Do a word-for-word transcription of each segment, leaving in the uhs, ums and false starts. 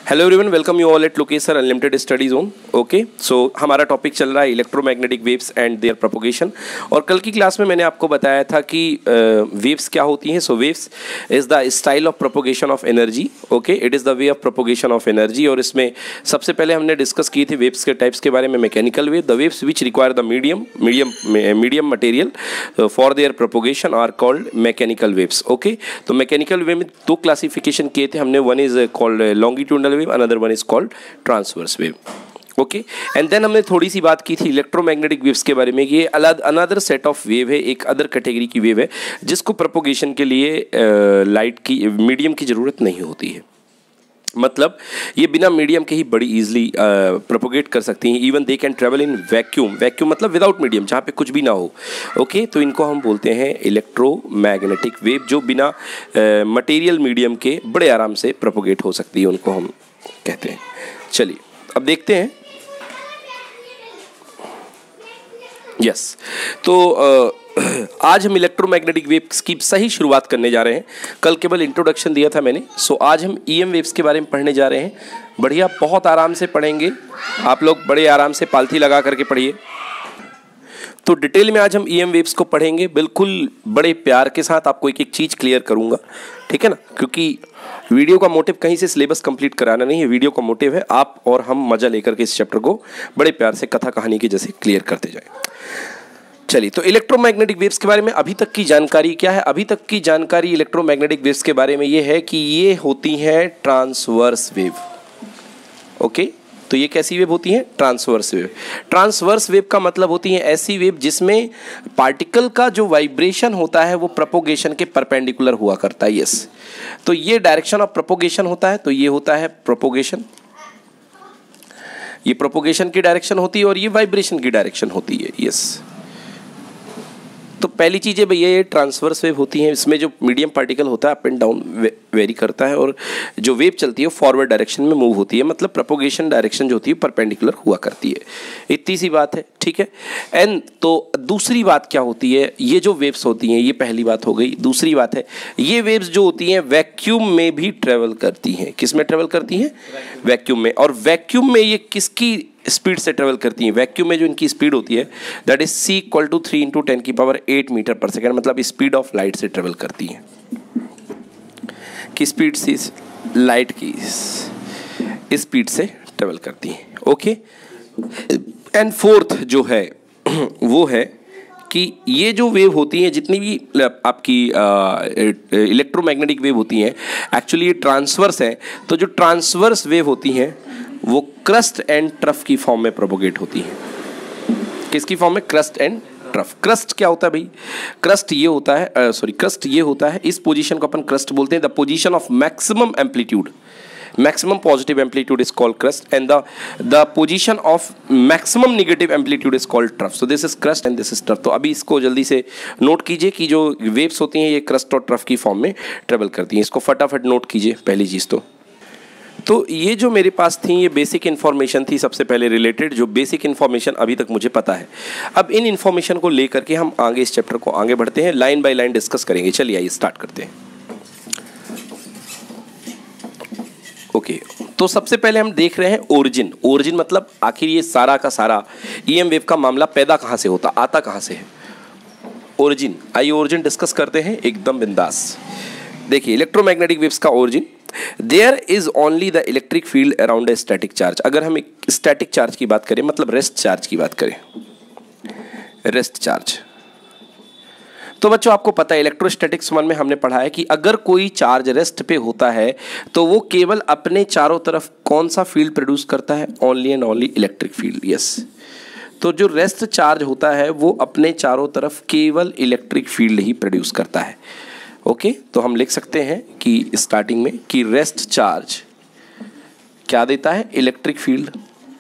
Hello everyone, welcome you all at Lokesh sir unlimited study zone. Okay, so हमारा topic चल रहा है electromagnetic waves and their propagation. और कल की क्लास में मैंने आपको बताया था कि वेव्स uh, क्या होती हैं। So waves is the style of propagation of energy. Okay, it is the way of propagation of energy. और इसमें सबसे पहले हमने डिस्कस की थी वेव्स के टाइप्स के बारे में। Mechanical wave, the waves which require the medium medium medium material for their propagation are called mechanical waves. Okay, तो मैकेनिकल वेव में दो क्लासिफिकेशन किए थे हमने। One is called longitudinal wave, another one is called transverse wave. Okay, and then हमने थोड़ी सी बात की थी इलेक्ट्रोमैग्नेटिक वेव्स के बारे में। ये अलग अनदर सेट ऑफ वेव है, एक अदर कैटेगरी की वेव है जिसको प्रोपोगेशन के लिए लाइट uh, की मीडियम की ज़रूरत नहीं होती है। मतलब ये बिना मीडियम के ही बड़ी इजीली प्रोपोगेट कर सकती हैं। Even they can travel in vacuum. Vacuum मतलब विदाउट मीडियम, जहाँ पे कुछ भी ना हो। ओके, तो इनको हम बोलते हैं इलेक्ट्रोमैग्नेटिक वेव, जो बिना मटेरियल मीडियम के बड़े आराम से प्रोपोगेट हो सकती है, उनको हम कहते हैं। चलिए अब देखते हैं। Yes yes. तो uh, आज हम इलेक्ट्रोमैग्नेटिक वेव्स की सही शुरुआत करने जा रहे हैं। कल केवल इंट्रोडक्शन दिया था मैंने। सो so, आज हम ईएम वेव्स के बारे में पढ़ने जा रहे हैं। बढ़िया, बहुत आराम से पढ़ेंगे आप लोग, बड़े आराम से पालथी लगा करके पढ़िए। तो डिटेल में आज हम ईएम वेव्स को पढ़ेंगे, बिल्कुल बड़े प्यार के साथ आपको एक एक चीज़ क्लियर करूंगा, ठीक है ना। क्योंकि वीडियो का मोटिव कहीं से सिलेबस कंप्लीट कराना नहीं है। वीडियो का मोटिव है आप और हम मजा लेकर के इस चैप्टर को बड़े प्यार से कथा कहानी के जैसे क्लियर करते जाएं। चलिए, तो इलेक्ट्रोमैग्नेटिक वेव्स के बारे में अभी तक की जानकारी क्या है? अभी तक की जानकारी इलेक्ट्रोमैग्नेटिक वेव्स के बारे में ये है कि ये होती हैं ट्रांसवर्स वेव। ओके, तो ये कैसी वेव होती हैं? Transverse wave. ट्रांसवर्स वेव का मतलब होती है ऐसी वेव जिसमें पार्टिकल का जो वाइब्रेशन होता है वो प्रोपोगेशन के परपेंडिकुलर हुआ करता है। यस, तो ये डायरेक्शन ऑफ प्रोपोगेशन होता है। तो ये होता है प्रोपोगेशन, ये प्रोपोगेशन की डायरेक्शन होती है और ये वाइब्रेशन की डायरेक्शन होती है। यस, तो पहली चीज़ है भैया, ये ट्रांसवर्स वेव होती हैं। इसमें जो मीडियम पार्टिकल होता है अप एंड डाउन वेरी करता है, और जो वेव चलती है फॉरवर्ड डायरेक्शन में मूव होती है। मतलब प्रोपोगेशन डायरेक्शन जो होती है परपेंडिकुलर हुआ करती है। इतनी सी बात है, ठीक है। एंड तो दूसरी बात क्या होती है? ये जो वेव्स होती हैं, ये पहली बात हो गई। दूसरी बात है, ये वेव्स जो होती हैं वैक्यूम में भी ट्रेवल करती हैं। किस में ट्रेवल करती हैं? वैक्यूम में। और वैक्यूम में ये किसकी स्पीड से ट्रेवल करती हैं? वैक्यूम में जो इनकी स्पीड होती है that is c equal to three into ten की power eight metre per second. मतलब स्पीड ऑफ लाइट से ट्रेवल करती हैं। की स्पीड से लाइट की स्पीड से ट्रेवल करती हैं। ओके, एंड फोर्थ जो है वो है कि ये जो वेव होती है, जितनी भी आपकी इलेक्ट्रोमैग्नेटिक वेव होती हैं, एक्चुअली ये ट्रांसवर्स है। तो जो ट्रांसवर्स वेव होती हैं वो क्रस्ट एंड ट्रफ की फॉर्म में प्रोपोगेट होती है। किसकी फॉर्म में? Crust and trough. क्रस्ट क्या होता है भाई? क्रस्ट ये होता है, सॉरी क्रस्ट ये होता है, इस पोजीशन को अपन क्रस्ट बोलते हैं। The position of maximum amplitude, maximum positive amplitude is called crust, and the the position of maximum negative amplitude is called trough. So this is crust and this is trough. तो अभी इसको जल्दी से note कीजिए कि जो waves होती हैं ये क्रस्ट और ट्रफ की फॉर्म में ट्रेवल करती हैं। इसको फटाफट नोट कीजिए पहली चीज़ तो तो ये जो मेरे पास थी ये बेसिक इन्फॉर्मेशन थी सबसे पहले रिलेटेड, जो बेसिक इन्फॉर्मेशन अभी तक मुझे पता है। अब इन इन्फॉर्मेशन को लेकर के हम आगे इस चैप्टर को आगे बढ़ते हैं, लाइन बाय लाइन डिस्कस करेंगे। चलिए आइए स्टार्ट करते हैं। ओके okay, तो सबसे पहले हम देख रहे हैं ओरिजिन। ओरिजिन मतलब आखिर ये सारा का सारा ईएम वेव का मामला पैदा कहाँ से होता, आता कहाँ से है? ओरिजिन। आइए ओरिजिन डिस्कस करते हैं एकदम बिंदास। देखिए इलेक्ट्रोमैग्नेटिक वेव्स का ओरिजिन, there is only the electric field around a static charge. अगर हम एक स्टैटिक चार्ज की बात करें, मतलब रेस्ट चार्ज की बात करें, रेस्ट चार्ज, तो बच्चों आपको पता है इलेक्ट्रोस्टैटिक्स वन में हमने पढ़ा है कि अगर कोई चार्ज रेस्ट पे होता है तो वो केवल अपने चारों तरफ कौन सा फील्ड प्रोड्यूस करता है? Only and only electric field. Yes, तो जो रेस्ट चार्ज होता है वो अपने चारों तरफ केवल इलेक्ट्रिक फील्ड ही प्रोड्यूस करता है। ओके, तो हम लिख सकते हैं कि स्टार्टिंग में कि रेस्ट चार्ज क्या देता है? Electric field.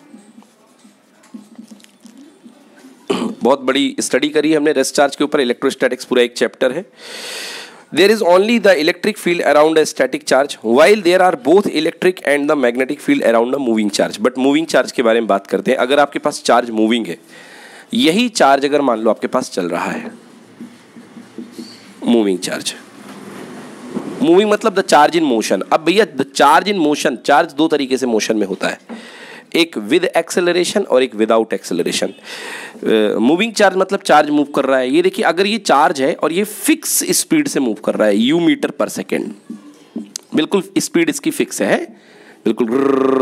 बहुत बड़ी स्टडी करी हमने रेस्ट चार्ज के ऊपर, इलेक्ट्रोस्टैटिक्स पूरा एक चैप्टर है। There is only the electric field around a static charge while there are both electric and the magnetic field around a moving charge. But moving charge के बारे में बात करते हैं। अगर आपके पास चार्ज मूविंग है, यही चार्ज अगर मान लो आपके पास चल रहा है, मूविंग चार्ज, मूविंग मतलब द चार्ज इन मोशन। अब भैया the charge in motion, charge दो तरीके से मोशन में होता है, एक विद एक्सेलरेशन और एक विदाउट एक्सेलरेशन। मूविंग चार्ज मतलब चार्ज मूव कर रहा है। ये देखिए अगर ये चार्ज है और ये फिक्स स्पीड से मूव कर रहा है, यू मीटर पर सेकेंड, बिल्कुल स्पीड इसकी फिक्स है, बिल्कुल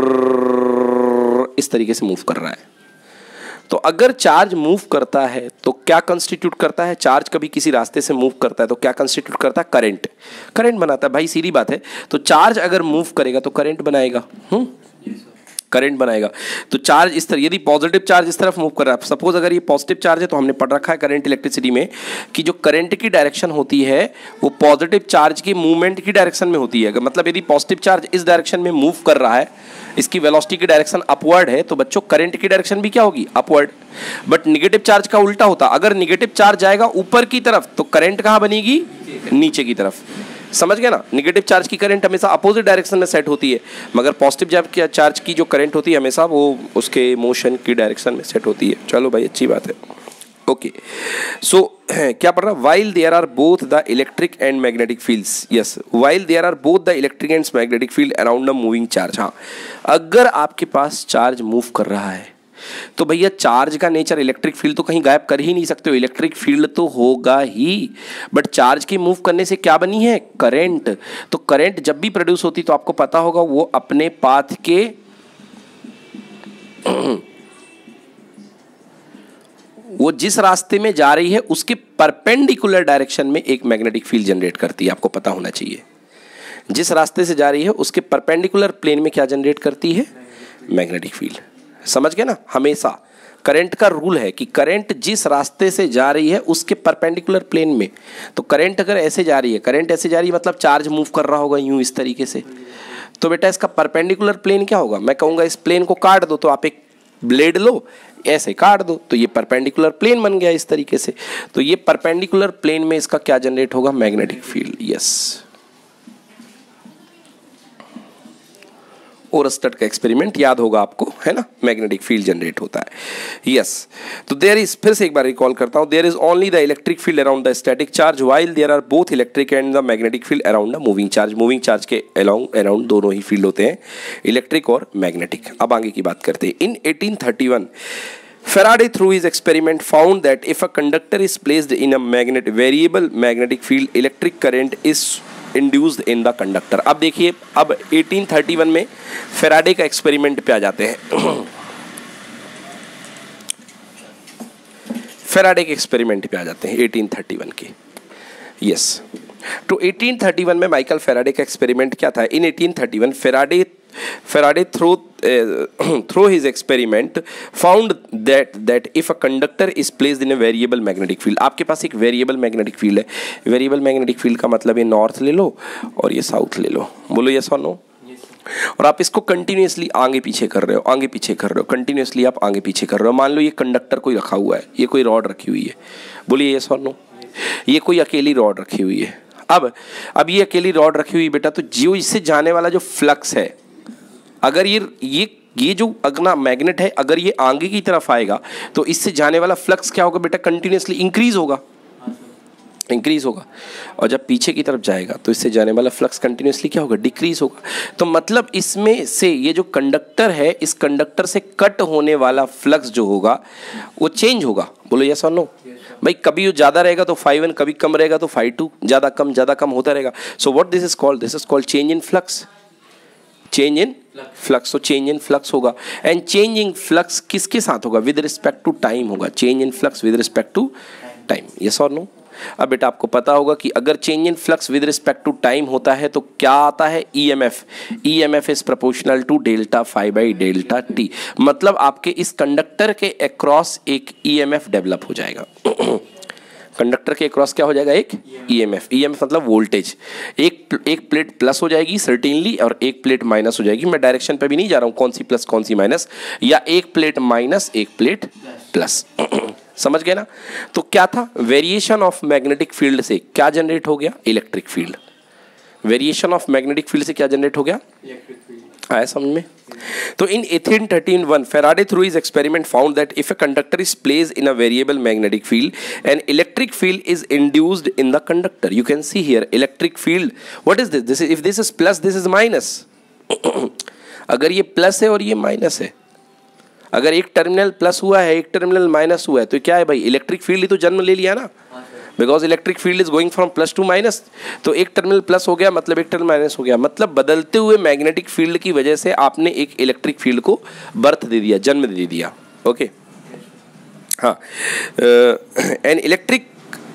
इस तरीके से मूव कर रहा है। तो अगर चार्ज मूव करता है तो क्या कंस्टिट्यूट करता है, चार्ज कभी किसी रास्ते से मूव करता है तो क्या कंस्टिट्यूट करता है, करंट, करंट बनाता है। भाई सीधी बात है, तो चार्ज अगर मूव करेगा तो करंट बनाएगा, हम्म करंट बनाएगा। तो चार्ज इस तरह, यदि पॉजिटिव चार्ज इस तरफ मूव कर रहा है, सपोज अगर ये पॉजिटिव चार्ज है तो हमने पढ़ रखा है करंट इलेक्ट्रिसिटी में कि जो करंट की डायरेक्शन होती है वो पॉजिटिव चार्ज की मूवमेंट की डायरेक्शन में होती है। मतलब यदि पॉजिटिव चार्ज इस डायरेक्शन में मूव कर रहा है, इसकी वेलोसिटी की डायरेक्शन अपवर्ड है, तो बच्चों करंट की डायरेक्शन भी क्या होगी, अपवर्ड। बट निगेटिव चार्ज का उल्टा होता, अगर निगेटिव चार्ज जाएगा ऊपर की तरफ तो करंट कहाँ बनेगी, नीचे की तरफ। समझ गए ना, निगेटिव चार्ज की करंट हमेशा अपोजिट डायरेक्शन में सेट होती है, मगर पॉजिटिव चार्ज की जो करंट होती है हमेशा वो उसके मोशन की डायरेक्शन में सेट होती है। चलो भाई अच्छी बात है, ओके। सो क्या पढ़ रहा, while there are both the electric and magnetic fields, yes while there are both the electric and magnetic field around the moving charge. हाँ, अगर आपके पास चार्ज मूव कर रहा है तो भैया चार्ज का नेचर, इलेक्ट्रिक फील्ड तो कहीं गायब कर ही नहीं सकते हो, इलेक्ट्रिक फील्ड तो होगा ही, बट चार्ज के मूव करने से क्या बनी है, करंट। तो करंट जब भी प्रोड्यूस होती तो आपको पता होगा वो अपने पाथ के वो जिस रास्ते में जा रही है उसके परपेंडिकुलर डायरेक्शन में एक मैग्नेटिक फील्ड जनरेट करती है, आपको पता होना चाहिए। जिस रास्ते से जा रही है उसके परपेंडिकुलर प्लेन में क्या जनरेट करती है, मैग्नेटिक फील्ड। समझ गए ना, हमेशा करंट का रूल है कि करंट जिस रास्ते से जा रही है उसके परपेंडिकुलर प्लेन में। तो करंट अगर ऐसे जा रही है, करंट ऐसे जा रही है मतलब चार्ज मूव कर रहा होगा यूं इस तरीके से, तो बेटा इसका परपेंडिकुलर प्लेन क्या होगा, मैं कहूँगा इस प्लेन को काट दो, तो आप एक ब्लेड लो ऐसे काट दो, तो ये परपेंडिकुलर प्लेन बन गया इस तरीके से। तो ये परपेंडिकुलर प्लेन में इसका क्या जनरेट होगा, मैग्नेटिक फील्ड, यस। ओरस्टेड का एक्सपेरिमेंट याद होगा आपको, है ना, मैग्नेटिक फील्ड जनरेट होता है, यस। तो देयर इज, फिर से एक बार रिकॉल करता हूं, there is only the electric field around the static charge while there are both electric and the magnetic field around the moving charge. Moving charge के along around दोनों ही field होते हैं, इलेक्ट्रिक और मैग्नेटिक। अब आगे की बात करते हैं। In eighteen thirty one Faraday through his experiment found that if a conductor is placed in a magnet variable magnetic field, electric current is induced in the conductor। अब देखिए, अब एटीन थर्टी वन में Faraday का experiment पे आ जाते हैं। Faraday के एक्सपेरिमेंट पे आ जाते हैं एटीन थर्टी वन के, यस। तो एटीन थर्टी वन में माइकल फेराडे का एक्सपेरिमेंट क्या था, in eighteen thirty one Faraday Faraday through uh, through his experiment found that that if a conductor is placed in a variable magnetic field, आपके पास एक variable magnetic field है, variable magnetic field का मतलब ये north ले लो और ये south ले लो, बोलो यस और नो। और आप इसको कंटिन्यूसली आगे पीछे कर रहे हो, आगे पीछे कर रहे हो, कंटिन्यूसली आप आगे पीछे कर रहे हो। मान लो ये कंडक्टर कोई रखा हुआ है, ये कोई रॉड रखी हुई है, बोलिए यस और नो। ये कोई अकेली रॉड रखी हुई है। अब अब ये अकेली रॉड रखी हुई बेटा, तो जो इससे जाने वाला जो फ्लक्स है, अगर ये ये ये जो अगला मैग्नेट है अगर ये आगे की तरफ आएगा तो इससे जाने वाला फ्लक्स क्या होगा बेटा, कंटिन्यूसली इंक्रीज होगा, इंक्रीज होगा। और जब पीछे की तरफ जाएगा तो इससे जाने वाला फ्लक्स कंटिन्यूसली क्या होगा, डिक्रीज होगा। तो मतलब इसमें से ये जो कंडक्टर है, इस कंडक्टर से कट होने वाला फ्लक्स जो होगा वो चेंज होगा, बोलो यस और नो। भाई कभी वो ज़्यादा रहेगा तो फाइव वन, कभी कम रहेगा तो फाइव टू, ज़्यादा कम ज़्यादा कम होता रहेगा। So what this is called, this is called change in flux, change in flux. तो चेंज इन फ्लक्स होगा, एंड चेंजिंग फ्लक्स किसके साथ होगा, विद रिस्पेक्ट टू टाइम होगा। Change in flux with respect to time, yes और no. अब बेटा आपको पता होगा कि अगर change in flux with respect to time होता है तो क्या आता है, EMF. EMF is proportional to delta five by delta t. मतलब आपके इस कंडक्टर के अक्रॉस एक ईएमएफ डेवलप हो जाएगा। कंडक्टर के क्रॉस क्या हो जाएगा, एक ईएमएफ। ईएमएफ मतलब वोल्टेज। एक एक प्लेट प्लस हो जाएगी सर्टेनली और एक प्लेट माइनस हो जाएगी। मैं डायरेक्शन पे भी नहीं जा रहा हूँ कौन सी प्लस कौन सी माइनस, या एक प्लेट माइनस एक प्लेट प्लस। समझ गए ना। तो क्या था, वेरिएशन ऑफ मैग्नेटिक फील्ड से क्या जनरेट हो गया, electric field. Variation of magnetic field से क्या जनरेट हो गया, इलेक्ट्रिक फील्ड। आया समझ में। तो in eighteen thirteen one Faraday through his experiment found that if a conductor is placed in a variable magnetic field, an electric field is induced in the conductor. You can see here electric field. What is this? This is, if this is plus, this is minus. अगर ये plus है और ये minus है, अगर एक terminal plus हुआ है एक टर्मिनल माइनस हुआ है, तो क्या है भाई, इलेक्ट्रिक फील्ड ही तो जन्म ले लिया ना, because electric field is going from plus to minus. तो एक टर्मिनल प्लस हो गया मतलब एक टर्मिनल माइनस हो गया, मतलब बदलते हुए मैग्नेटिक फील्ड की वजह से आपने एक इलेक्ट्रिक फील्ड को बर्थ दे दिया, जन्म दे दिया. ओके, हाँ. An electric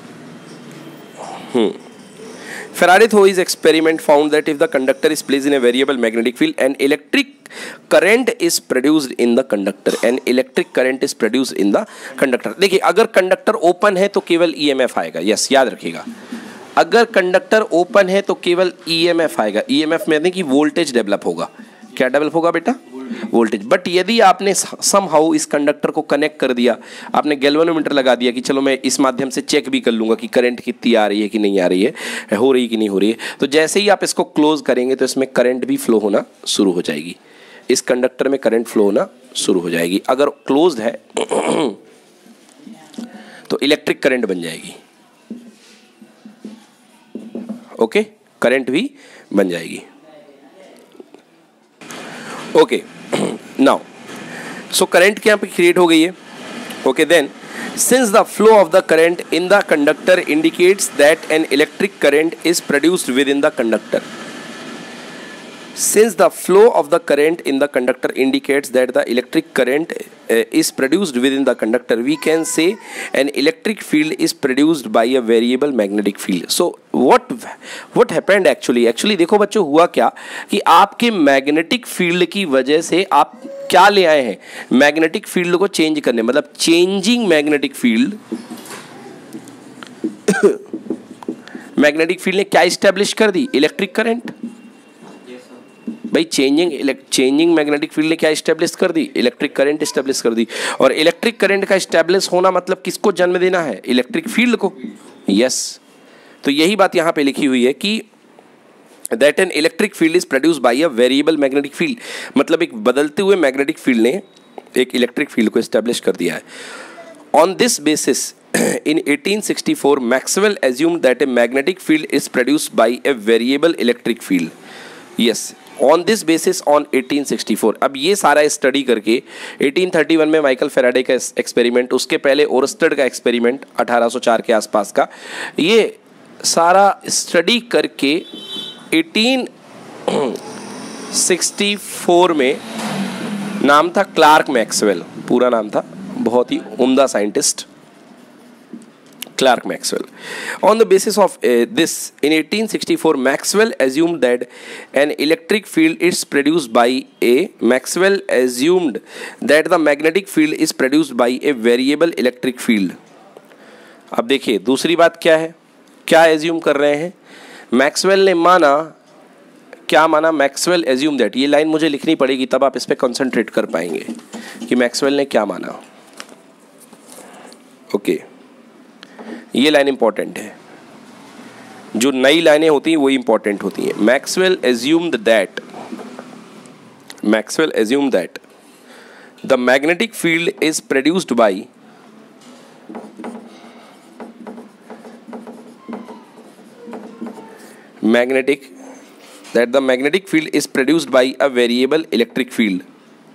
Faraday through his experiment found that if the conductor is placed in a variable magnetic field, an electric current is produced in the conductor. An electric current is produced in the conductor. देखिए, अगर conductor open है तो केवल E M F आएगा. Yes, याद रखिएगा, अगर conductor open है तो केवल ई एम एफ आएगा. ई एम एफ में कि वोल्टेज डेवलप होगा. क्या डेवलप होगा बेटा? वोल्टेज. बट यदि आपने समहाउ इस कंडक्टर को कनेक्ट कर दिया, आपने गैल्वेनोमीटर लगा दिया कि चलो मैं इस माध्यम से चेक भी कर लूँगा कि करंट कितनी आ रही है कि नहीं आ रही है, हो रही कि नहीं हो रही है, तो जैसे ही आप इसको क्लोज करेंगे तो इसमें करंट भी फ्लो होना शुरू हो जाएगी. इस कंडक्टर में करंट फ्लो होना शुरू हो जाएगी. अगर क्लोज्ड है तो इलेक्ट्रिक करंट बन जाएगी. ओके, करंट भी बन जाएगी. ओके, नाउ सो करंट क्या पे क्रिएट हो गई है. Okay, then since the flow of the current in the conductor indicates that an electric current is produced within the conductor. Since the flow of the current in the conductor indicates that the electric current uh, is produced within the conductor, we can say an electric field is produced by a variable magnetic field. So what what happened actually? Actually देखो बच्चों, हुआ क्या कि आपके magnetic field की वजह से आप क्या ले आए हैं, मैग्नेटिक फील्ड को चेंज करने, मतलब changing magnetic field. Magnetic field ने क्या इस्टेब्लिश कर दी? Electric current. भाई चेंजिंग चेंजिंग मैग्नेटिक फील्ड ने क्या इस्टेब्लिश कर दी? इलेक्ट्रिक करंट इस्टेब्लिश कर दी. और इलेक्ट्रिक करंट का इस्टेब्लिश होना मतलब किसको जन्म देना है? इलेक्ट्रिक फील्ड को. यस, तो यही बात यहाँ पे लिखी हुई है कि that an electric field is produced by a variable magnetic field, मतलब एक बदलते हुए मैग्नेटिक फील्ड ने एक इलेक्ट्रिक फील्ड को इस्टेब्लिश कर दिया है. On this basis in eighteen sixty-four Maxwell assumed that a magnetic field is produced by a variable electric field. Yes, on this basis on eighteen sixty-four. अब ये सारा study करके eighteen thirty-one में Michael Faraday का experiment, उसके पहले Oersted का experiment अठारह सौ चार के आसपास का, ये सारा स्टडी करके eighteen sixty-four में, नाम था क्लार्क मैक्सवेल, पूरा नाम था, बहुत ही उम्दा scientist Clark Maxwell. On the basis of uh, this, in eighteen sixty-four, Maxwell assumed that an electric field is produced by a Maxwell assumed that the magnetic field is produced by a variable electric field. अब देखिए दूसरी बात क्या है, क्या assume कर रहे हैं? मैक्सवेल ने माना, क्या माना? Maxwell assume that. ये लाइन मुझे लिखनी पड़ेगी तब आप इस पर कंसंट्रेट कर पाएंगे कि मैक्सवेल ने क्या माना. Okay okay. ये लाइन इंपॉर्टेंट है, जो नई लाइनें होती हैं वो इंपॉर्टेंट होती हैं. Maxwell assumed that Maxwell assumed that the magnetic field is produced by magnetic that the magnetic field is produced by a variable electric field.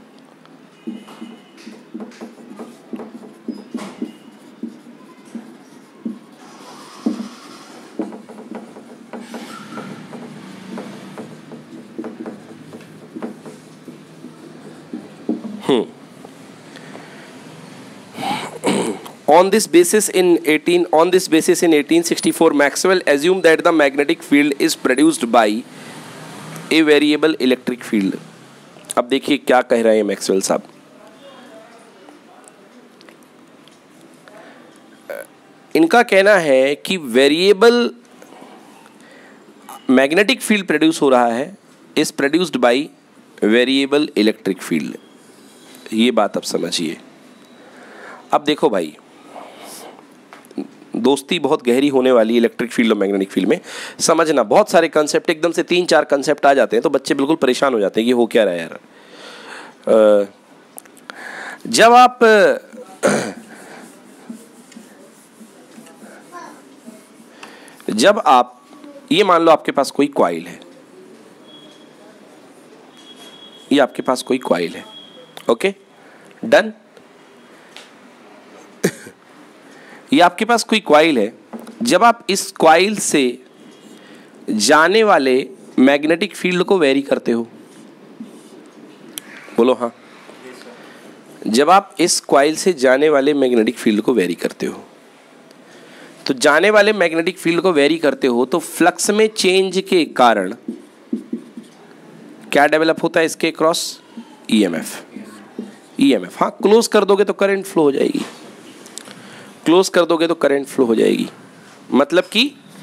Hmm. On this basis in eighteen on this basis in eighteen sixty-four, Maxwell assumed that the magnetic field is produced by a variable electric field. अब देखिए क्या कह रहे हैं Maxwell साहब. इनका कहना है कि वेरिएबल मैग्नेटिक फील्ड प्रोड्यूस हो रहा है, is produced by variable electric field. ये बात आप समझिए. अब देखो भाई, दोस्ती बहुत गहरी होने वाली इलेक्ट्रिक फील्ड और मैग्नेटिक फील्ड में. समझना, बहुत सारे कंसेप्ट, एकदम से तीन चार कंसेप्ट आ जाते हैं तो बच्चे बिल्कुल परेशान हो जाते हैं कि हो क्या रहा है यार. जब आप जब आप ये मान लो आपके पास कोई कॉइल है, ये आपके पास कोई कॉइल है, ओके डन। ये आपके पास कोई कॉइल है, जब आप इस कॉइल से जाने वाले मैग्नेटिक फील्ड को वेरी करते हो, बोलो हाँ, जब आप इस कॉइल से जाने वाले मैग्नेटिक फील्ड को वेरी करते हो, तो जाने वाले मैग्नेटिक फील्ड को वेरी करते हो तो फ्लक्स में चेंज के कारण क्या डेवलप होता है इसके क्रॉस? ईएमएफ। ईएमएफ, हाँ, क्लोज कर दोगे तो करंट फ्लो हो जाएगी, क्लोज कर दोगे तो करंट फ्लो हो जाएगी। मतलब कि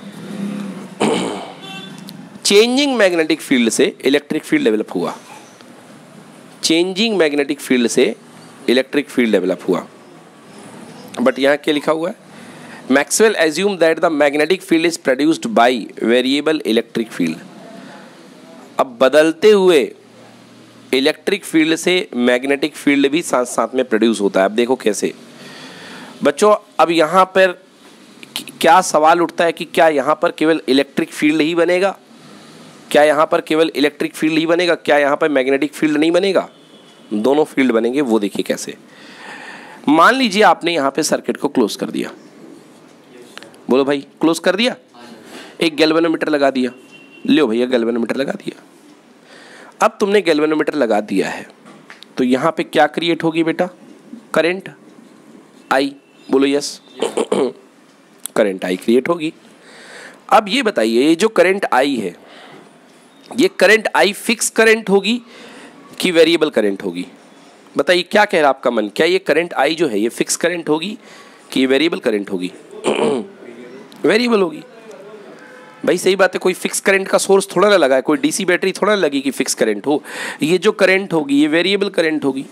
चेंजिंग मैग्नेटिक फील्ड से इलेक्ट्रिक फील्ड डेवलप हुआ, चेंजिंग मैग्नेटिक फील्ड से इलेक्ट्रिक फील्ड डेवलप हुआ। बट यहां क्या लिखा हुआ है? Maxwell assume that the magnetic field is produced by variable electric field. अब बदलते हुए इलेक्ट्रिक फील्ड से मैग्नेटिक फील्ड भी साथ साथ में प्रोड्यूस होता है। अब देखो कैसे बच्चों, अब यहाँ पर क्या सवाल उठता है कि क्या यहाँ पर केवल इलेक्ट्रिक फील्ड ही बनेगा? क्या यहाँ पर केवल इलेक्ट्रिक फील्ड ही बनेगा? क्या यहाँ पर मैग्नेटिक फील्ड नहीं बनेगा? दोनों फील्ड बनेंगे। वो देखिए कैसे। मान लीजिए आपने यहाँ पे सर्किट को क्लोज कर दिया, बोलो भाई क्लोज कर दिया, एक गैल्वेनोमीटर लगा दिया, लो भैया गैल्वेनोमीटर लगा दिया। अब तुमने गैल्वेनोमीटर लगा दिया है तो यहाँ पे क्या क्रिएट होगी बेटा? करंट आई, बोलो यस। करंट आई क्रिएट होगी। अब ये बताइए, ये जो करंट आई है, ये करंट आई फिक्स करंट होगी कि वेरिएबल करंट होगी? बताइए क्या कह रहा है आपका मन, क्या ये करंट आई जो है ये फिक्स करंट होगी कि ये वेरिएबल करंट होगी? वेरिएबल होगी। भाई सही बात है, कोई फिक्स करंट का सोर्स थोड़ा ना लगा है, कोई डीसी बैटरी थोड़ा ना लगी कि फिक्स करंट हो। ये जो करंट होगी ये वेरिएबल करंट होगी।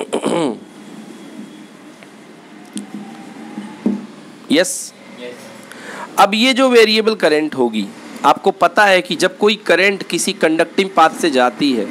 Yes yes. अब ये जो वेरिएबल करंट होगी, आपको पता है कि जब कोई करंट किसी कंडक्टिंग पाथ से जाती है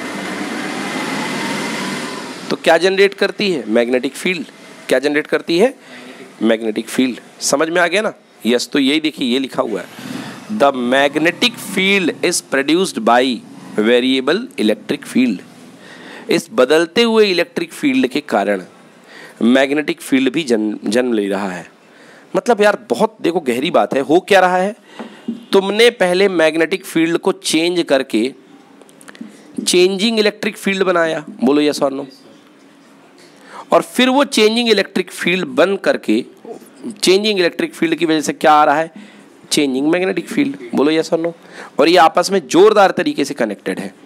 तो क्या जनरेट करती है? Magnetic field. क्या जनरेट करती है? Magnetic field. समझ में आ गया ना? यस yes, तो यही देखिए ये लिखा हुआ है, the magnetic field is produced by variable electric field. इस बदलते हुए इलेक्ट्रिक फील्ड के कारण मैग्नेटिक फील्ड भी जन्म जन्म ले रहा है। मतलब यार बहुत देखो गहरी बात है। हो क्या रहा है, तुमने पहले मैग्नेटिक फील्ड को चेंज करके चेंजिंग इलेक्ट्रिक फील्ड बनाया, बोलो यस और नो। और फिर वो चेंजिंग इलेक्ट्रिक फील्ड बन करके, चेंजिंग इलेक्ट्रिक फील्ड की वजह से क्या आ रहा है? चेंजिंग मैग्नेटिक फील्ड, बोलो यस और नो। और ये आपस में जोरदार तरीके से कनेक्टेड है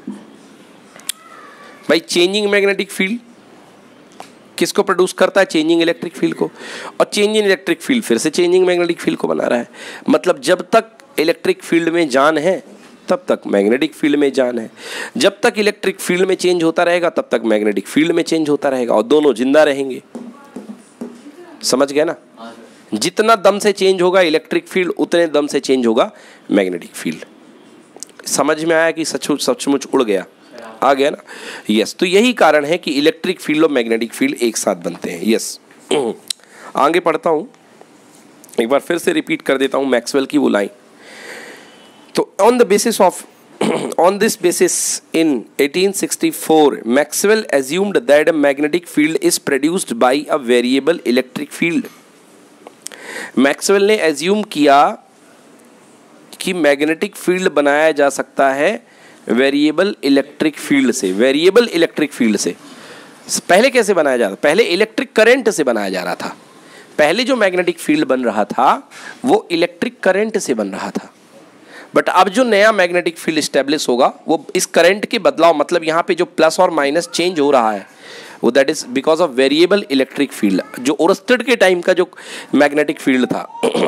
भाई। चेंजिंग मैग्नेटिक फील्ड किसको प्रोड्यूस करता है? चेंजिंग इलेक्ट्रिक फील्ड को। और चेंजिंग इलेक्ट्रिक फील्ड फिर से चेंजिंग मैग्नेटिक फील्ड को बना रहा है। मतलब जब तक इलेक्ट्रिक फील्ड में जान है तब तक मैग्नेटिक फील्ड में जान है। जब तक इलेक्ट्रिक फील्ड में चेंज होता रहेगा तब तक मैग्नेटिक फील्ड में चेंज होता रहेगा, और दोनों जिंदा रहेंगे। समझ गए ना? जितना दम से चेंज होगा इलेक्ट्रिक फील्ड, उतने दम से चेंज होगा मैग्नेटिक फील्ड। समझ में आया कि सचमुच सचमुच उड़ गया? आ गया ना? यस। तो यही कारण है कि इलेक्ट्रिक फील्ड और मैग्नेटिक फील्ड एक साथ बनते हैं। यस। आगे पढ़ता हूं, एक बार फिर से रिपीट कर देता हूं मैक्सवेल की वो लाइन। तो on the basis of on this basis in eighteen sixty-four Maxwell assumed that a magnetic field is produced by a variable electric field. Maxwell ने एज्यूम किया कि मैग्नेटिक फील्ड बनाया जा सकता है वेरिएबल इलेक्ट्रिक फील्ड से। Variable electric field से पहले कैसे बनाया जा रहा था? पहले इलेक्ट्रिक करंट से बनाया जा रहा था। पहले जो मैग्नेटिक फील्ड बन रहा था वो इलेक्ट्रिक करंट से बन रहा था। बट अब जो नया मैग्नेटिक फील्ड स्टैब्लिश होगा वो इस करंट के बदलाव, मतलब यहाँ पे जो प्लस और माइनस चेंज हो रहा है वो that is because of variable electric field. जो ओरस्टेड के टाइम का जो मैग्नेटिक फील्ड था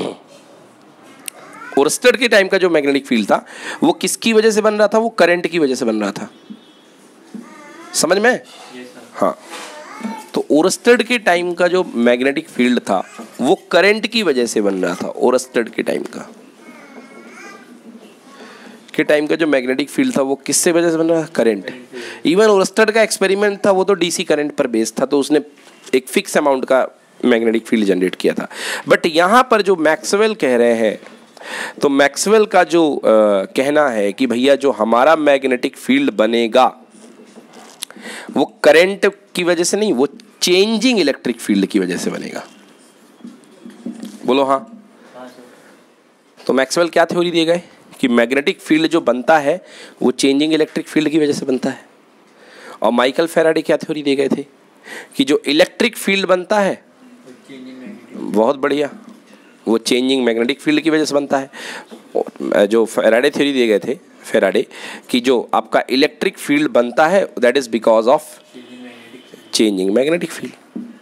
ओरस्टेड के टाइम का जो मैग्नेटिक फील्ड था वो किसकी वजह से बन रहा था? वो करंट की वजह से बन रहा था। समझ में? हाँ। तो ओरस्टेड के टाइम का जो मैग्नेटिक फील्ड था वो करंट की वजह से बन रहा था। ओरस्टेड के टाइम का के टाइम का जो मैग्नेटिक फील्ड था वो किससे वजह से बन रहा था? करंट। इवन ओरस्टेड का एक्सपेरिमेंट था वो तो डीसी करंट पर बेस्ड था, तो उसने एक फिक्स अमाउंट का मैग्नेटिक फील्ड जनरेट किया था। बट यहाँ पर जो मैक्सवेल कह रहे हैं, तो मैक्सवेल का जो आ, कहना है कि भैया जो हमारा मैग्नेटिक फील्ड बनेगा वो करंट की वजह से नहीं, वो चेंजिंग इलेक्ट्रिक फील्ड की वजह से बनेगा। बोलो हाँ। तो मैक्सवेल क्या थ्योरी दिए गए कि मैग्नेटिक फील्ड जो बनता है वो चेंजिंग इलेक्ट्रिक फील्ड की वजह से बनता है। और माइकल फैराडे क्या थ्योरी दिए गए थे कि जो इलेक्ट्रिक फील्ड बनता है, बहुत बढ़िया, वो चेंजिंग मैग्नेटिक फील्ड की वजह से बनता है। जो फैराडे थ्योरी दिए गए थे फैराडे कि जो आपका इलेक्ट्रिक फील्ड बनता है that is because of changing magnetic field.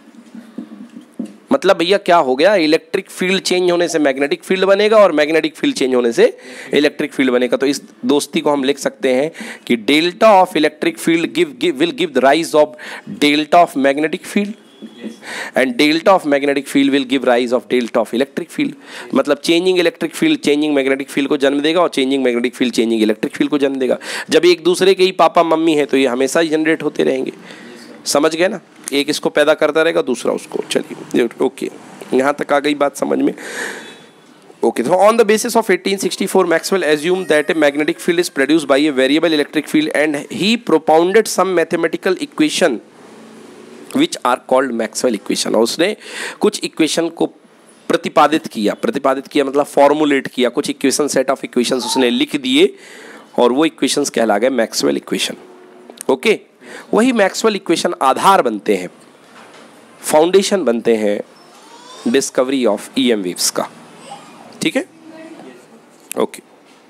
मतलब भैया क्या हो गया, इलेक्ट्रिक फील्ड चेंज होने से मैग्नेटिक फील्ड बनेगा और मैग्नेटिक फील्ड चेंज होने से इलेक्ट्रिक फील्ड बनेगा। तो इस दोस्ती को हम लिख सकते हैं कि delta of electric field give give will give the rise of delta of magnetic field and delta of magnetic field will give rise of delta of electric field. मतलब changing electric field changing magnetic field को जन्म देगा और changing magnetic field changing electric field को जन्म देगा। जब एक दूसरे के ही पापा मम्मी है तो ये हमेशा ही जनरेट होते रहेंगे। समझ गए ना, एक इसको पैदा करता रहेगा दूसरा उसको। चलिए ओके, यहाँ तक आ गई बात समझ में। Okay, so on the basis of eighteen sixty-four, Maxwell assumed that a magnetic field is produced by a variable electric field, and he propounded some mathematical equation which are called Maxwell equation। और उसने कुछ equation को प्रतिपादित किया, प्रतिपादित किया मतलब formulate किया, कुछ इक्वेशन सेट ऑफ इक्वेशंस उसने लिख दिए और वो इक्वेशंस कहला गए मैक्सवेल इक्वेशन। ओके, वही मैक्सवेल इक्वेशन आधार बनते हैं, फाउंडेशन बनते हैं discovery of E M waves का। ठीक है, okay.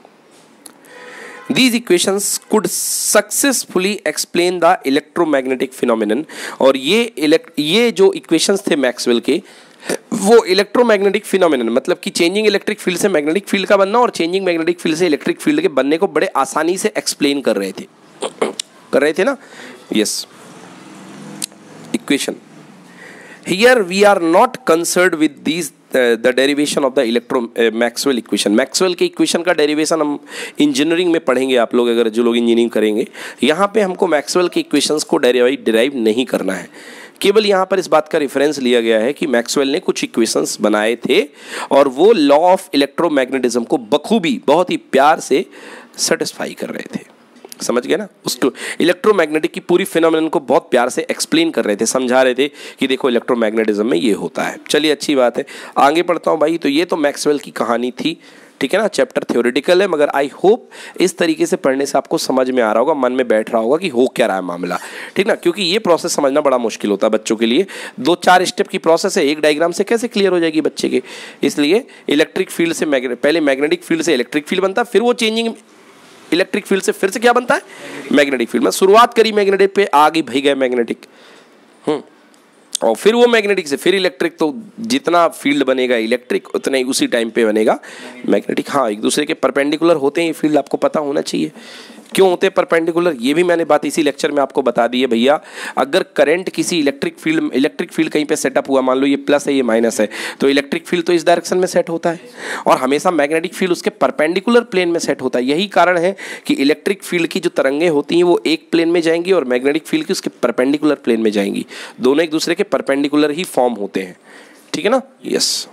These equations could successfully explain the electromagnetic phenomenon। और ये इलेक्ट ये जो इक्वेशंस थे मैक्सवेल के, वो इलेक्ट्रोमैग्नेटिक फिनोमेनन मतलब कि चेंजिंग इलेक्ट्रिक फील्ड से मैग्नेटिक फील्ड का बनना और चेंजिंग मैग्नेटिक फील्ड से इलेक्ट्रिक फील्ड के बनने को बड़े आसानी से एक्सप्लेन कर रहे थे कर रहे थे ना। Yes, equation here we are not concerned with these the derivation of the electro Maxwell equation. Maxwell के इक्वेशन का डेरिवेशन हम इंजीनियरिंग में पढ़ेंगे, आप लोग अगर जो लोग इंजीनियरिंग करेंगे। यहाँ पे हमको मैक्सवेल के इक्वेशंस को डेरिवाइव डिराइव नहीं करना है, केवल यहाँ पर इस बात का रेफरेंस लिया गया है कि मैक्सवेल ने कुछ इक्वेशंस बनाए थे और वो लॉ ऑफ इलेक्ट्रोमैग्नेटिज्म को बखूबी बहुत ही प्यार से सेटिस्फाई कर रहे थे। समझ गए ना, उसको इलेक्ट्रोमैग्नेटिक की पूरी फिनोमेनन को बहुत प्यार से एक्सप्लेन कर रहे थे, समझा रहे थे कि देखो इलेक्ट्रोमैग्नेटिज्म में ये होता है। चलिए अच्छी बात है, आगे पढ़ता हूँ भाई। तो ये तो मैक्सवेल की कहानी थी, ठीक है ना। चैप्टर थ्योरेटिकल है मगर आई होप इस तरीके से पढ़ने से आपको समझ में आ रहा होगा, मन में बैठ रहा होगा कि हो क्या रहा है मामला, ठीक ना। क्योंकि ये प्रोसेस समझना बड़ा मुश्किल होता है बच्चों के लिए, दो चार स्टेप की प्रोसेस है, एक डायग्राम से कैसे क्लियर हो जाएगी बच्चे के। इसलिए इलेक्ट्रिक फील्ड से मैग्ने पहले मैग्नेटिक फील्ड से इलेक्ट्रिक फील्ड बनता है, फिर वो चेंजिंग इलेक्ट्रिक फील्ड से फिर से क्या बनता है, मैग्नेटिक फील्ड। में शुरुआत करी मैग्नेटिक पे, आगे भाई गए मैग्नेटिक, हम्म और फिर वो मैग्नेटिक से फिर इलेक्ट्रिक। तो जितना फील्ड बनेगा इलेक्ट्रिक उतना ही उसी टाइम पे बनेगा मैग्नेटिक। हाँ, एक दूसरे के परपेंडिकुलर होते हैं ये फील्ड, आपको पता होना चाहिए क्यों होते हैं परपेंडिकुलर। ये भी मैंने बात इसी लेक्चर में आपको बता दी है भैया। अगर करंट किसी इलेक्ट्रिक फील्ड इलेक्ट्रिक फील्ड कहीं पे सेटअप हुआ, मान लो ये प्लस है ये माइनस है, तो इलेक्ट्रिक फील्ड तो इस डायरेक्शन में सेट होता है और हमेशा मैग्नेटिक फील्ड उसके परपेंडिकुलर प्लेन में सेट होता है। यही कारण है कि इलेक्ट्रिक फील्ड की जो तरंगें होती हैं वो एक प्लेन में जाएंगी और मैग्नेटिक फील्ड की उसके परपेंडिकुलर प्लेन में जाएंगी। दोनों एक दूसरे के परपेंडिकुलर ही फॉर्म होते हैं, ठीक है ना। Yes,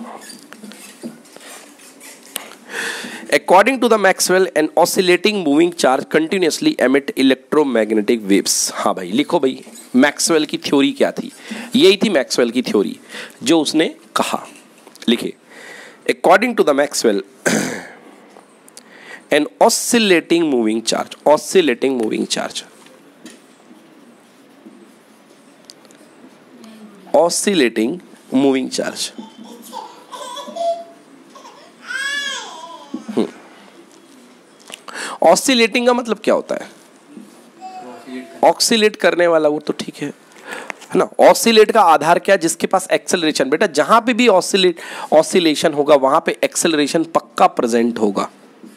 According to the Maxwell, an oscillating moving charge continuously emit electromagnetic waves। हाँ भाई लिखो भाई, मैक्सवेल की थ्योरी क्या थी, यही थी मैक्सवेल की थ्योरी जो उसने कहा। लिखे, According to the Maxwell, an oscillating moving charge, oscillating moving charge, oscillating moving charge। Oscillating का मतलब क्या होता है, ऑक्सीलेट करने वाला, वो तो ठीक है है ना। ऑसिलेट का आधार क्या है, जिसके पास एक्सेलरेशन, बेटा जहां पे भी ऑसिलेट ऑसिलेशन होगा वहां पे एक्सेलरेशन पक्का प्रेजेंट होगा।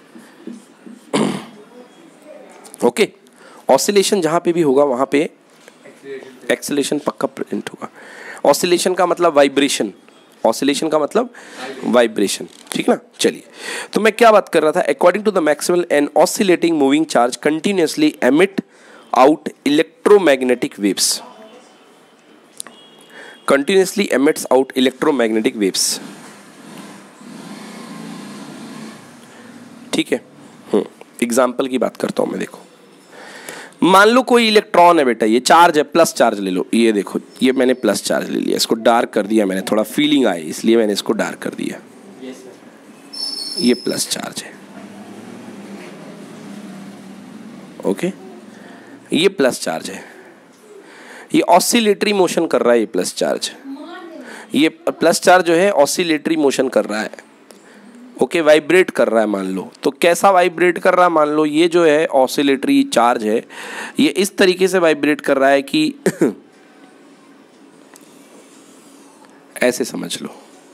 ओके, ऑसिलेशन जहां पे भी होगा वहां पे एक्सेलरेशन पक्का प्रेजेंट होगा। ऑसिलेशन का मतलब वाइब्रेशन, ऑसिलेशन का मतलब वाइब्रेशन, ठीक ना। चलिए, तो मैं क्या बात कर रहा था, according to the Maxwell an oscillating moving charge continuously emit out electromagnetic waves. Continuously emits out electromagnetic waves. ठीक है, हम्म एग्जाम्पल की बात करता हूं मैं। देखो, मान लो कोई इलेक्ट्रॉन है बेटा, ये चार्ज है, प्लस चार्ज ले लो। ये देखो, ये मैंने प्लस चार्ज ले लिया, इसको डार्क कर दिया मैंने, थोड़ा फीलिंग आई इसलिए मैंने इसको डार्क कर दिया। ये प्लस चार्ज है, ओके, ये प्लस चार्ज है, ये ऑसिलेटरी मोशन कर रहा है। ये प्लस चार्ज, ये प्लस चार्ज जो है ऑसिलेटरी मोशन कर रहा है, ओके, वाइब्रेट कर रहा है मान लो। तो कैसा वाइब्रेट कर रहा है? मान लो ये जो है ऑसिलेटरी चार्ज है, ये इस तरीके से वाइब्रेट कर रहा है कि ऐसे समझ लो,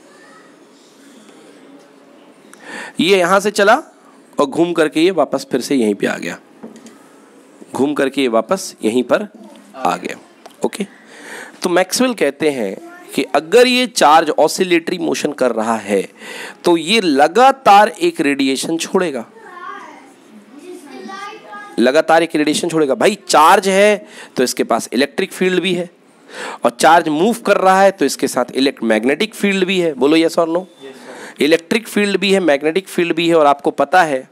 ये यहां से चला और घूम करके ये वापस फिर से यहीं पे आ गया, घूम करके ये वापस यहीं पर आ गया, ओके। तो मैक्सवेल कहते हैं कि अगर ये चार्ज ऑसिलेटरी मोशन कर रहा है तो ये लगातार एक रेडिएशन छोड़ेगा, लगातार एक रेडिएशन छोड़ेगा। भाई चार्ज है तो इसके पास इलेक्ट्रिक फील्ड भी है, और चार्ज मूव कर रहा है तो इसके साथ इलेक्ट मैग्नेटिक फील्ड भी है। बोलो यस और नो? इलेक्ट्रिक फील्ड भी है, मैग्नेटिक फील्ड भी है, और आपको पता है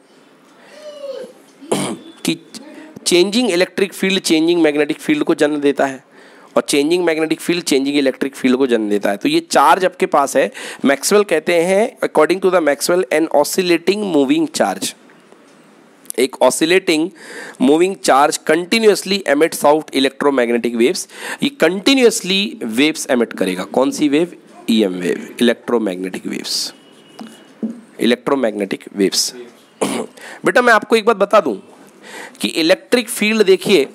कि changing electric field changing magnetic field को जन्म देता है, और changing magnetic field changing electric field को जन्म देता है। तो ये चार्ज आपके पास है। मैक्सवेल कहते हैं, according to the Maxwell, an oscillating moving charge, एक oscillating moving charge continuously emits out electromagnetic waves. ये कंटिन्यूअसली वेव्स एमिट करेगा। कौन सी wave? EM wave, electromagnetic waves, electromagnetic waves. बेटा मैं आपको एक बात बता दूं कि इलेक्ट्रिक फील्ड, देखिए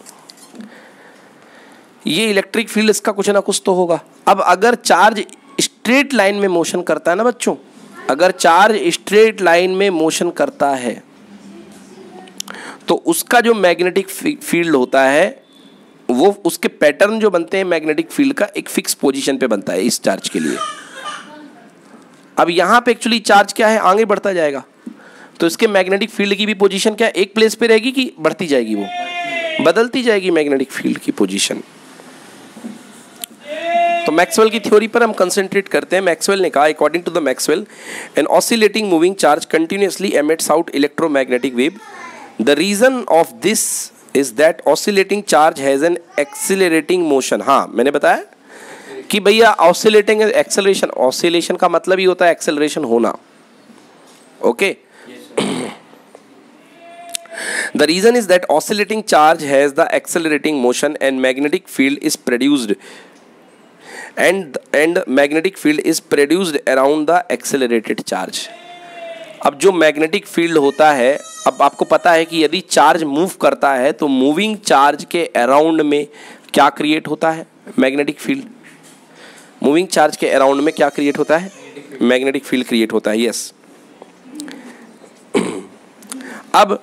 ये इलेक्ट्रिक फील्ड, इसका कुछ ना कुछ तो होगा। अब अगर चार्ज स्ट्रेट लाइन में मोशन करता है ना बच्चों, अगर चार्ज स्ट्रेट लाइन में मोशन करता है तो उसका जो मैग्नेटिक फील्ड होता है वो, उसके पैटर्न जो बनते हैं मैग्नेटिक फील्ड का, एक फिक्स पोजीशन पे बनता है इस चार्ज के लिए। अब यहां पे एक्चुअली चार्ज क्या है, आगे बढ़ता जाएगा, तो इसके मैग्नेटिक फील्ड की भी पोजीशन क्या एक प्लेस पे रहेगी कि बढ़ती जाएगी? वो बदलती जाएगी मैग्नेटिक फील्ड की पोजीशन। तो मैक्सवेल की थ्योरी पर हम कंसंट्रेट करते हैं। मैक्सवेल ने कहा, according to the Maxwell, an oscillating moving charge continuously emits out electromagnetic wave. The reason of this is that oscillating charge has an accelerating motion. हाँ, मैंने बताया कि भैया ऑसिलेटिंग एक्सेलरेशन, ऑसिलेशन का मतलब ही होता है एक्सेलरेशन होना, okay. The reason is that oscillating charge has the accelerating motion and magnetic field is produced and and magnetic field is produced around the accelerated charge। अब जो मैग्नेटिक फील्ड होता है, अब आपको पता है कि यदि चार्ज मूव करता है तो मूविंग चार्ज के अराउंड में क्या क्रिएट होता है? Magnetic field. मूविंग चार्ज के अराउंड में क्या क्रिएट होता है? मैग्नेटिक फील्ड क्रिएट होता है, यस। अब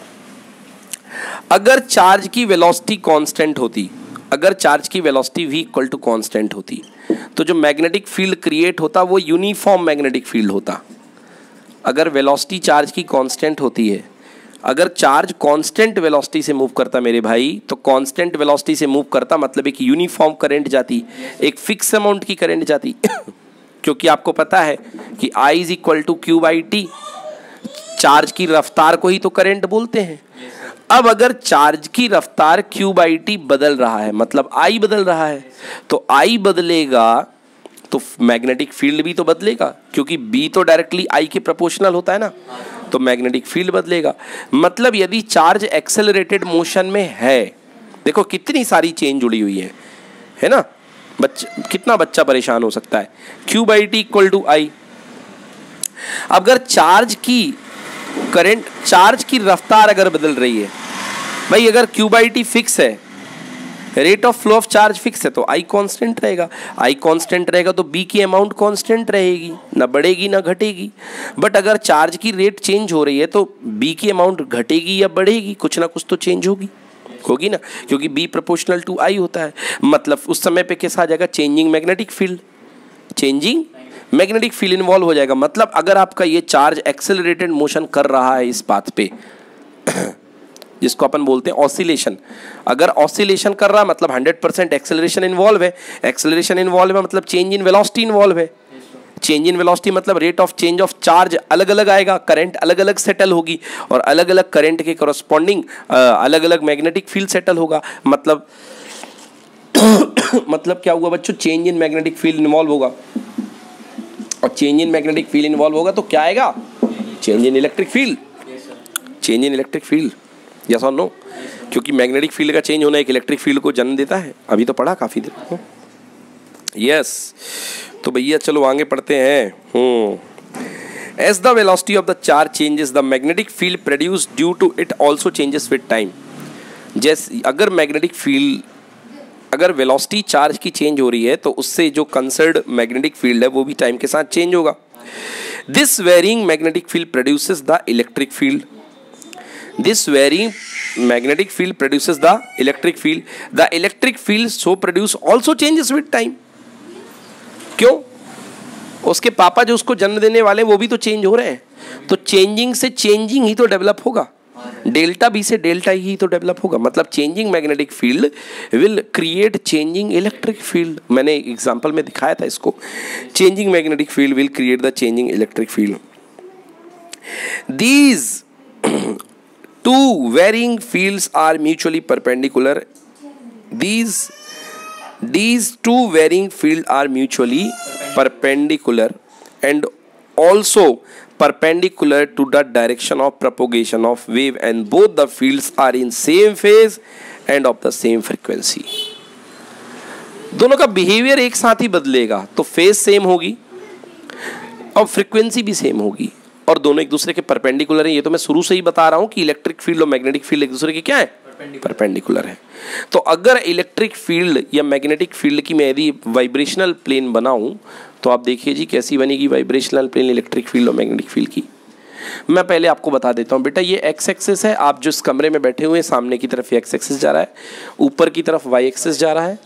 अगर चार्ज की वेलोसिटी कांस्टेंट होती, अगर चार्ज की velocity v equal to constant होती, तो जो मैग्नेटिक फील्ड क्रिएट होता वो यूनिफॉर्म मैग्नेटिक फील्ड होता। अगर वेलोसिटी चार्ज की कांस्टेंट होती है, अगर चार्ज कांस्टेंट वेलोसिटी से मूव करता मेरे भाई, तो कांस्टेंट वेलोसिटी से मूव करता मतलब एक यूनिफॉर्म करंट जाती, एक फिक्स अमाउंट की करंट जाती। क्योंकि आपको पता है कि I is equal to q by t, charge की रफ्तार को ही तो करंट बोलते हैं। अब अगर चार्ज की रफ्तार q बाई टी बदल रहा है, मतलब I बदल रहा है, तो I बदलेगा तो मैग्नेटिक फील्ड भी तो बदलेगा, क्योंकि B तो डायरेक्टली I के प्रोपोर्शनल होता है ना, तो मैग्नेटिक फील्ड बदलेगा। मतलब यदि चार्ज एक्सेलरेटेड मोशन में है, देखो कितनी सारी चेंज जुड़ी हुई है, है ना? बच्चा, कितना बच्चा परेशान हो सकता है। q by t equal to I. अगर चार्ज की करंट, चार्ज की रफ्तार अगर बदल रही है भाई, अगर q बाई टी फिक्स है, rate of flow of charge fix है, तो I कांस्टेंट रहेगा। I कांस्टेंट रहेगा तो B की अमाउंट कांस्टेंट रहेगी, ना बढ़ेगी ना घटेगी। बट अगर चार्ज की रेट चेंज हो रही है तो B की अमाउंट घटेगी या बढ़ेगी, कुछ ना कुछ तो चेंज होगी, होगी ना, क्योंकि B प्रोपोर्शनल टू I होता है। मतलब उस समय पे कैसा आ जाएगा? Changing magnetic field, changing magnetic field involve हो जाएगा। मतलब अगर आपका ये चार्ज एक्सेलरेटेड मोशन कर रहा है इस पाथ पे, जिसको अपन बोलते हैं ऑसिलेशन। अगर ऑसिलेशन कर रहा मतलब हंड्रेड परसेंट एक्सेलरेशन इन्वॉल्व है, एक्सेलरेशन इन्वॉल्व है मतलब चेंज इन वेलोसिटी इन्वॉल्व है, चेंज इन वेलोसिटी मतलब rate of change of charge अलग अलग आएगा, करंट अलग अलग सेटल होगी और अलग अलग करंट के करस्पॉन्डिंग अलग अलग मैग्नेटिक फील्ड सेटल होगा। मतलब मतलब क्या हुआ बच्चों, change in magnetic field involve होगा और change in magnetic field involve होगा तो क्या आएगा, change in electric field, change in electric field, yes और नो, क्योंकि मैग्नेटिक फील्ड का चेंज होना एक इलेक्ट्रिक फील्ड को जन्म देता है। अभी तो पढ़ा काफी देर, यस। तो भैया चलो आगे पढ़ते हैं। Hmm as the velocity of the charge changes the magnetic field produce due to it also changes with time. जैसे अगर मैग्नेटिक फील्ड, अगर वेलोसिटी चार्ज की चेंज हो रही है तो उससे जो कंसर्न्ड मैग्नेटिक फील्ड है वो भी टाइम के साथ चेंज होगा। This varying magnetic field produces the electric field, this varying magnetic field produces the electric field, the electric field so produce also changes with time. क्यों, उसके पापा जो उसको जन्म देने वाले वो भी तो चेंज हो रहे हैं, तो चेंजिंग से चेंजिंग ही तो डेवलप होगा, डेल्टा बी से डेल्टा ही तो डेवलप होगा। मतलब changing magnetic field will create changing electric field. मैंने एग्जांपल में दिखाया था इसको, changing magnetic field will create the changing electric field. These two varying fields are mutually perpendicular, these these two varying fields are mutually perpendicular and also perpendicular to the direction of propagation of wave, and both the fields are in same phase and of the same frequency। दोनों का behaviour एक साथ ही बदलेगा तो phase same होगी और frequency भी same होगी और दोनों एक दूसरे के परपेंडिकुलर हैं। ये तो मैं शुरू से ही बता रहा हूं कि इलेक्ट्रिक फील्ड और मैग्नेटिक फील्ड एक दूसरे के क्या है, परपेंडिकुलर है। तो अगर इलेक्ट्रिक फील्ड या मैग्नेटिक फील्ड की मैं यदि वाइब्रेशनल प्लेन बनाऊं तो आप देखिए जी कैसी बनेगी वाइब्रेशनल प्लेन इलेक्ट्रिक फील्ड और मैग्नेटिक फील्ड की। मैं पहले आपको बता देता हूं बेटा, ये एक्स एक्सिस है, आप जिस कमरे में बैठे हुए हैं सामने की तरफ एक्स एक्सिस जा रहा है, ऊपर की तरफ वाई एक्सिस जा रहा है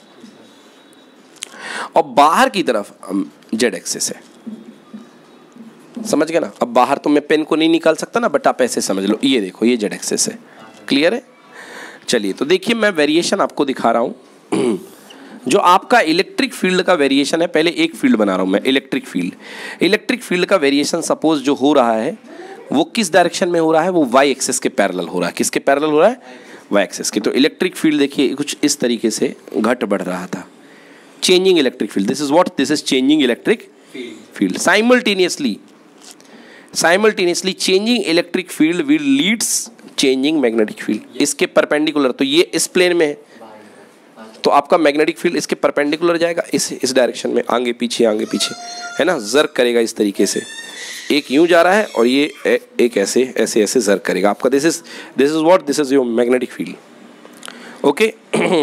और बाहर की तरफ जेड एक्सिस है। समझ गए ना। अब बाहर तो मैं पेन को नहीं निकाल सकता ना, बट आप ऐसे समझ लो, ये देखो ये जेड एक्सिस है, क्लियर है। चलिए तो देखिए मैं वेरिएशन आपको दिखा रहा हूं। जो आपका इलेक्ट्रिक फील्ड का वेरिएशन है, पहले एक फील्ड बना रहा हूं मैं, इलेक्ट्रिक फील्ड। इलेक्ट्रिक फील्ड का वेरिएशन सपोज जो हो रहा है वो किस डायरेक्शन में हो रहा है, वो वाई एक्सिस के पैरेलल हो रहा है। किसके पैरेलल हो रहा है, वाई एक्सिस के। तो इलेक्ट्रिक फील्ड देखिए कुछ इस तरीके से घट बढ़ रहा था, changing electric field, this is what, this is changing electric field. Simultaneously simultaneously changing electric field will leads changing magnetic field. इसके परपेंडिकुलर, तो ये इस प्लेन में है तो आपका मैग्नेटिक फील्ड इसके परपेंडिकुलर जाएगा, इस इस डायरेक्शन में, आगे पीछे आगे पीछे, है ना, जर्क करेगा इस तरीके से। एक यूं जा रहा है और ये ए, एक ऐसे ऐसे ऐसे जर्क करेगा आपका। This is this is what, this is your magnetic field. Okay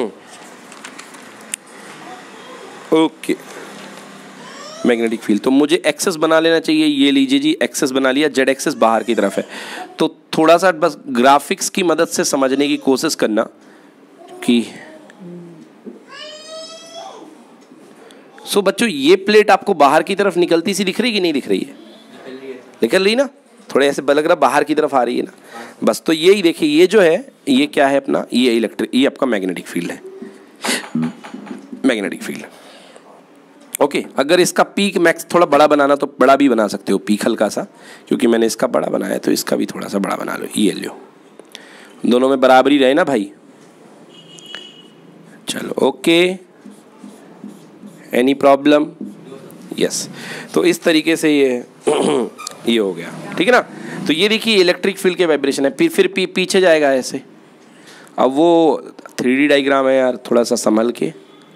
okay magnetic field. तो मुझे एक्सेस बना लेना चाहिए, ये लीजिए जी एक्सेस बना लिया, जेड एक्सेस बाहर की तरफ है। तो थोड़ा सा बस ग्राफिक्स की मदद से समझने की कोशिश करना कि सो बच्चों ये प्लेट आपको बाहर की तरफ निकलती सी दिख रही कि नहीं दिख रही है, निकल रही ना, थोड़े ऐसे लग रहा बाहर की तरफ आ रही है ना, बस। तो यही देखिए ये जो है ये क्या है अपना, ये इलेक्ट्रिक, ये आपका मैग्नेटिक फील्ड है, मैग्नेटिक फील्ड। ओके okay, अगर इसका पीक मैक्स थोड़ा बड़ा बनाना तो बड़ा भी बना सकते हो, पीक हल्का सा, क्योंकि मैंने इसका बड़ा बनाया तो इसका भी थोड़ा सा बड़ा बना लो, ये लो, दोनों में बराबरी रहे ना भाई। चलो ओके, एनी प्रॉब्लम, यस। तो इस तरीके से ये ये हो गया, ठीक है ना। तो ये देखिए इलेक्ट्रिक फील्ड के वाइब्रेशन है, फिर फिर पी, पीछे जाएगा ऐसे। अब वो थ्री डी डायग्राम है यार, थोड़ा सा संभल के।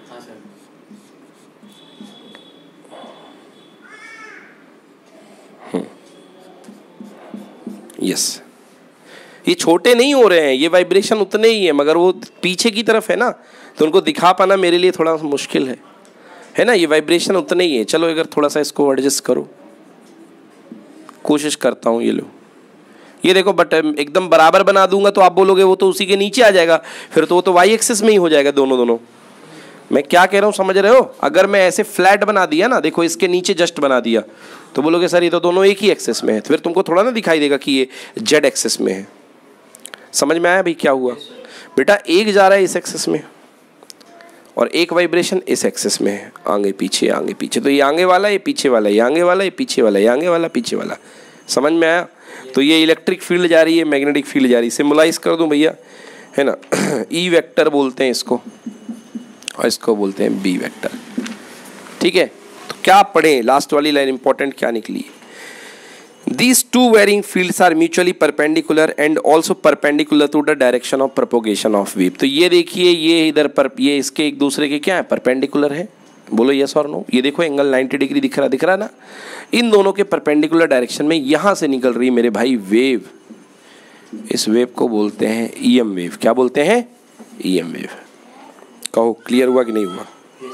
Yes yes. ये छोटे नहीं हो रहे हैं, ये वाइब्रेशन उतने ही है, मगर वो पीछे की तरफ है ना, तो उनको दिखा पाना मेरे लिए थोड़ा मुश्किल है, है ना। ये वाइब्रेशन उतने ही है। चलो अगर थोड़ा सा इसको एडजस्ट करो, कोशिश करता हूँ। ये लो, ये देखो, बट एकदम बराबर बना दूंगा तो आप बोलोगे वो तो उसी के नीचे आ जाएगा, फिर तो वो तो वाई एक्सिस में ही हो जाएगा दोनों दोनों। मैं क्या कह रहा हूँ समझ रहे हो। अगर मैं ऐसे फ्लैट बना दिया ना, देखो इसके नीचे जस्ट बना दिया, तो बोलोगे सर ये तो दोनों एक ही एक्सेस में है, तो फिर तुमको थोड़ा ना दिखाई देगा कि ये जेड एक्सेस में है। समझ में आया भाई क्या हुआ? बेटा एक जा रहा है इस एक्सिस में और एक वाइब्रेशन इस एक्सिस में है, आगे पीछे आगे पीछे। तो ये आगे वाला, ये पीछे वाला, ये आगे वाला, ये पीछे वाला, ये आगे वाला, पीछे वाला। समझ में आया? तो ये इलेक्ट्रिक फील्ड जा रही है, मैग्नेटिक फील्ड जा रही है। सिम्बलाइज कर दूं भैया, है ना? ई वेक्टर बोलते हैं इसको और इसको बोलते हैं बी वेक्टर। ठीक है, तो क्या पढ़ें? लास्ट वाली लाइन इंपॉर्टेंट क्या निकली? These two varying fields are mutually perpendicular and also perpendicular to the direction of propagation of wave। तो ये देखिए, ये इधर पर ये इसके एक दूसरे के क्या है? परपेंडिकुलर है। बोलो यस और नो। ये देखो एंगल नाइन्टी डिग्री दिख रहा दिख रहा ना? इन दोनों के परपेंडिकुलर डायरेक्शन में यहाँ से निकल रही मेरे भाई वेव। इस वेव को बोलते हैं ई एम वेव। क्या बोलते हैं? E M wave. कहो क्लियर हुआ कि नहीं हुआ?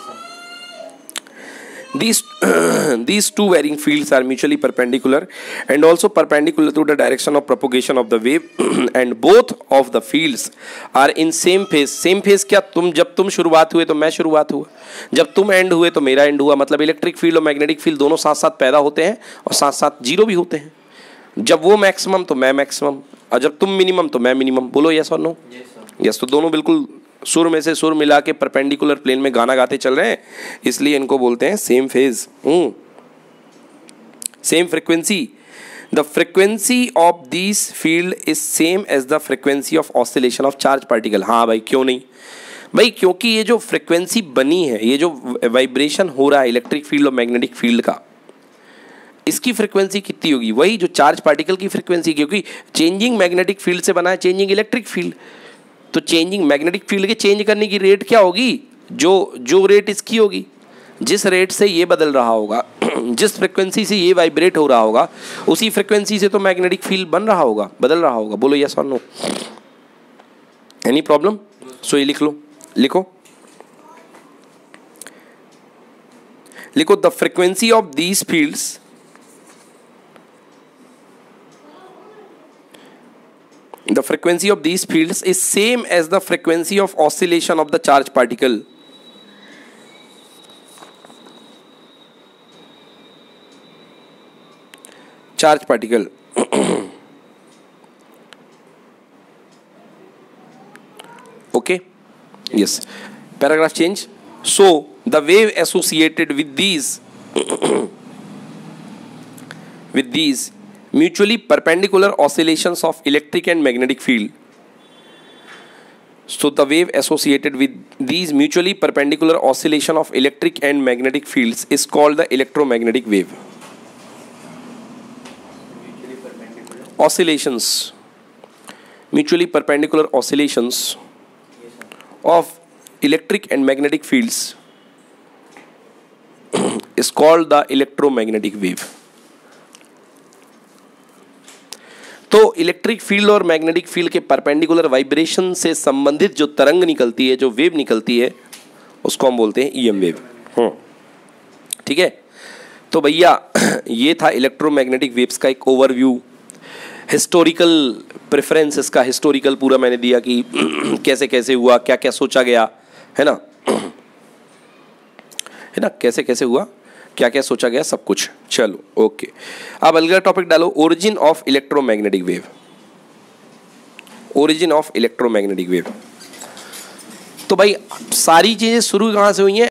These these two varying fields are mutually perpendicular and also perpendicular to the direction of propagation of the wave and both of the fields are in same phase। same phase क्या? तुम जब तुम शुरुआत हुए तो मैं शुरुआत हुआ, जब तुम एंड हुए तो मेरा एंड हुआ। मतलब इलेक्ट्रिक फील्ड और मैग्नेटिक फील्ड दोनोों साथ साथ पैदा होते हैं और साथ साथ जीरो भी होते हैं। जब वो मैक्सिमम तो मैं मैक्सिमम, और जब तुम मिनिमम तो मैं मिनिमम। बोलो यस और नो? यस। तो दोनों बिल्कुल सुर में से सुर मिला के परपेंडिकुलर प्लेन में गाना गाते चल रहे हैं, इसलिए इनको बोलते हैं same phase, same frequency. The frequency of this field is same as the frequency of oscillation of charge particle. हाँ भाई, क्यों नहीं भाई? क्योंकि ये जो फ्रीक्वेंसी बनी है, ये जो वाइब्रेशन हो रहा है इलेक्ट्रिक फील्ड और मैग्नेटिक फील्ड का, इसकी फ्रीक्वेंसी कितनी होगी? वही जो चार्ज पार्टिकल की फ्रीक्वेंसी, क्योंकि चेंजिंग मैग्नेटिक फील्ड से बना है चेंजिंग इलेक्ट्रिक फील्ड। तो चेंजिंग मैग्नेटिक फील्ड के चेंज करने की रेट क्या होगी? जो जो रेट इसकी होगी, जिस रेट से ये बदल रहा होगा, जिस फ्रिक्वेंसी से ये वाइब्रेट हो रहा होगा, उसी फ्रिक्वेंसी से तो मैग्नेटिक फील्ड बन रहा होगा, बदल रहा होगा। बोलो यस और नो? Any problem? सो ये लिख लो, लिखो लिखो the frequency of these fields The frequency of these fields is same as the frequency of oscillation of the charge particle. Charge particle. Okay? Yes. Paragraph change. So, the wave associated with these with these mutually perpendicular oscillations of electric and magnetic field. So the wave associated with these mutually perpendicular oscillation of electric and magnetic fields is called the electromagnetic wave. Oscillations, mutually perpendicular oscillations of electric and magnetic fields is called the electromagnetic wave. तो electric field और magnetic field के perpendicular vibration से संबंधित जो तरंग निकलती है, जो वेव निकलती है, उसको हम बोलते हैं ईएम वेव। ठीक है, तो भैया ये था इलेक्ट्रोमैग्नेटिक वेव्स का एक ओवरव्यू, हिस्टोरिकल प्रेफरेंस इसका हिस्टोरिकल पूरा मैंने दिया कि कैसे कैसे हुआ, क्या क्या सोचा गया, है ना, है ना, कैसे कैसे हुआ, क्या क्या सोचा गया, सब कुछ। चलो ओके, अब अगला टॉपिक डालो, origin of electromagnetic wave. Origin of electromagnetic wave, तो भाई सारी चीजें शुरू कहाँ से हुई हैं?